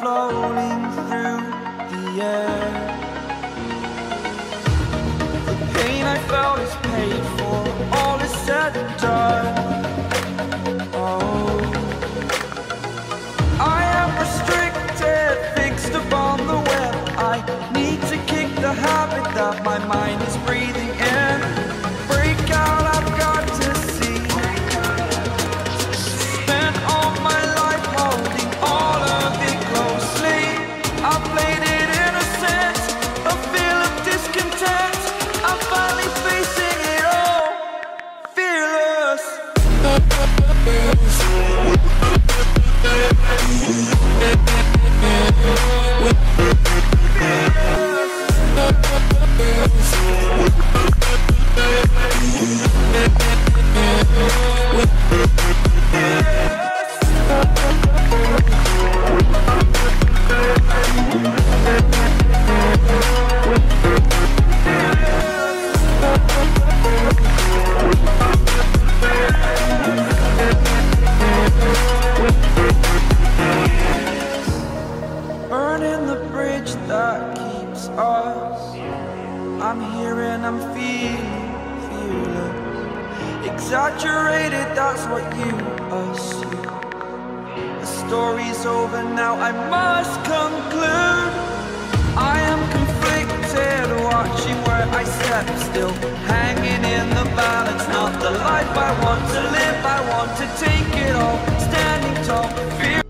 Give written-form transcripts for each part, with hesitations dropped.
floating through the air. The pain I felt is paid for, all is said and done. Oh, I am restricted, fixed upon the web. I need to kick the habit that my mind is breathing in. Break out, I've got to see. Spent all my life holding all of it closely. I played it innocent, a feel of discontent. I'm finally facing it all, fearless. Burning the bridge that keeps us. I'm here and I'm feeling fearless. Exaggerated, that's what you assume. The story's over now, I must conclude. I am conflicted, watching where I step still, hanging in the balance. Not the life I want to live, I want to take it all, standing tall, fear.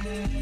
me.